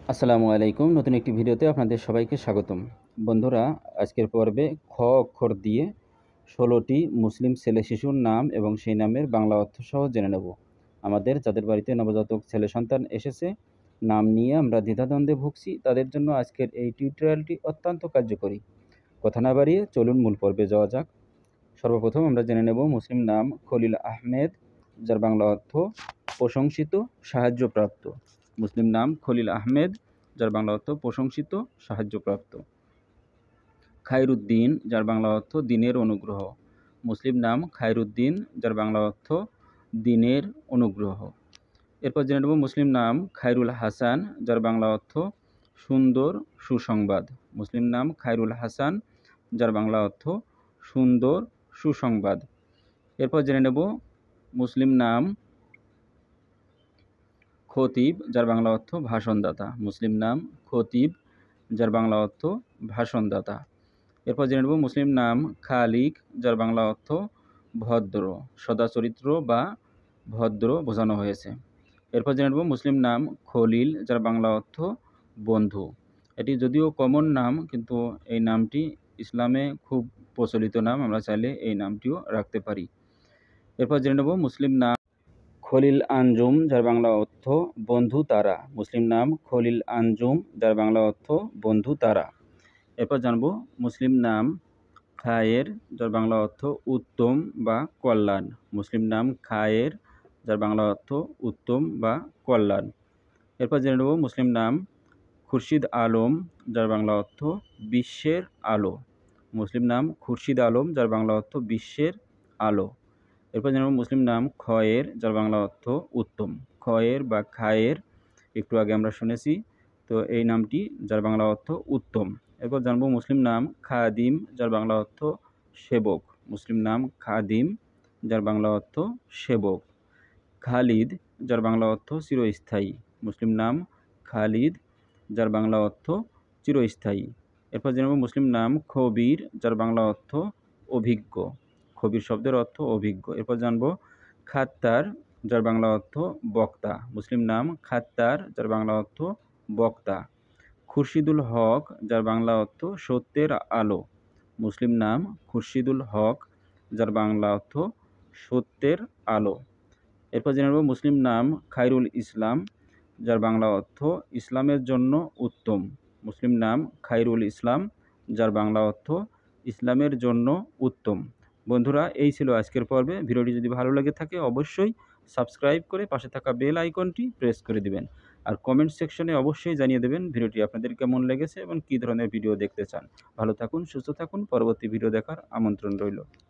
আসসালামু আলাইকুম। নতুন একটি ভিডিওতে আপনাদের সবাইকে স্বাগতম। বন্ধুরা, আজকের পর্বে খ অক্ষর দিয়ে ১৬টি মুসলিম ছেলে শিশুর নাম এবং সেই নামের বাংলা অর্থ সহ জেনে নেব। আমাদের যাদের বাড়িতে নবজাতক ছেলে সন্তান এসেছে, নাম নিয়ে আমরা দ্বিধাদ্বন্দ্বে ভুগছি, তাদের জন্য আজকের এই টিউটোরিয়ালটি অত্যন্ত কার্যকরী। কথা না বাড়িয়ে চলুন মূল পর্বে যাওয়া যাক। সর্বপ্রথম আমরা জেনে নেব মুসলিম নাম খলিল আহমেদ, যার বাংলা অর্থ প্রশংসিত, সাহায্যপ্রাপ্ত। মুসলিম নাম খলিল আহমেদ, যার বাংলা অর্থ প্রশংসিত, সাহায্যপ্রাপ্ত। খায়রুদ্দিন, যার বাংলা অর্থ দিনের অনুগ্রহ। মুসলিম নাম খায়রুদ্দিন, যার বাংলা অর্থ দিনের অনুগ্রহ। এরপর জেনে নেব মুসলিম নাম খায়রুল হাসান, যার বাংলা অর্থ সুন্দর সুসংবাদ। মুসলিম নাম খায়রুল হাসান, যার বাংলা অর্থ সুন্দর সুসংবাদ। এরপর জেনে নেব মুসলিম নাম খতিব, যার বাংলা অর্থ ভাষণদাতা। মুসলিম নাম খতিব, যার বাংলা অর্থ ভাষণদাতা। এরপর জেনে নেব মুসলিম নাম খালিক, যার বাংলা অর্থ ভদ্র, সদাচরিত্র বা ভদ্র বোঝানো হয়েছে। এরপর জেনে নেব মুসলিম নাম খলিল, যার বাংলা অর্থ বন্ধু। এটি যদিও কমন নাম, কিন্তু এই নামটি ইসলামে খুব প্রচলিত নাম, আমরা চাইলে এই নামটিও রাখতে পারি। এরপর জেনে নেব মুসলিম নাম খলিল আঞ্জুম, যার বাংলা অর্থ বন্ধু তারা। মুসলিম নাম খলিল আঞ্জুম, যার বাংলা অর্থ বন্ধু তারা। এরপর জানব মুসলিম নাম খায়ের, যার বাংলা অর্থ উত্তম বা কল্যাণ। মুসলিম নাম খায়ের, যার বাংলা অর্থ উত্তম বা কল্যাণ। এরপর জেনে নেব মুসলিম নাম খুরশিদ আলম, যার বাংলা অর্থ বিশ্বের আলো। মুসলিম নাম খুরশিদ আলম, যার বাংলা অর্থ বিশ্বের আলো। এরপর জেনে নেব মুসলিম নাম খয়ের, যার বাংলা অর্থ উত্তম। খয়ের বা খায়ের একটু আগে আমরা শুনেছি, তো এই নামটি যার বাংলা অর্থ উত্তম। এরপর জানবো মুসলিম নাম খাদিম, যার বাংলা অর্থ সেবক। মুসলিম নাম খাদিম, যার বাংলা অর্থ সেবক। খালিদ, যার বাংলা অর্থ চিরস্থায়ী। মুসলিম নাম খালিদ, যার বাংলা অর্থ চিরস্থায়ী। এরপর জানবো মুসলিম নাম খবির, যার বাংলা অর্থ অভিজ্ঞ। খবির শব্দের অর্থ অভিজ্ঞ। এরপর জানবো খাত্তার, যার বাংলা অর্থ বক্তা। মুসলিম নাম খাত্তার, যার বাংলা অর্থ বক্তা। খুরশিদুল হক, যার বাংলা অর্থ সত্যের আলো। মুসলিম নাম খুরশিদুল হক, যার বাংলা অর্থ সত্যের আলো। এরপর জেনে নেব মুসলিম নাম খায়রুল ইসলাম, যার বাংলা অর্থ ইসলামের জন্য উত্তম। মুসলিম নাম খায়রুল ইসলাম, যার বাংলা অর্থ ইসলামের জন্য উত্তম। বন্ধুরা, এই ছিল আজকের পর্বে। ভিডিওটি যদি ভালো লেগে থাকে অবশ্যই সাবস্ক্রাইব করে পাশে থাকা বেল আইকনটি প্রেস করে দিবেন। আর কমেন্ট সেকশনে অবশ্যই জানিয়ে দেবেন ভিডিওটি আপনাদের কেমন লেগেছে এবং কী ধরনের ভিডিও দেখতে চান। ভালো থাকুন, সুস্থ থাকুন। পরবর্তী ভিডিও দেখার আমন্ত্রণ রইল।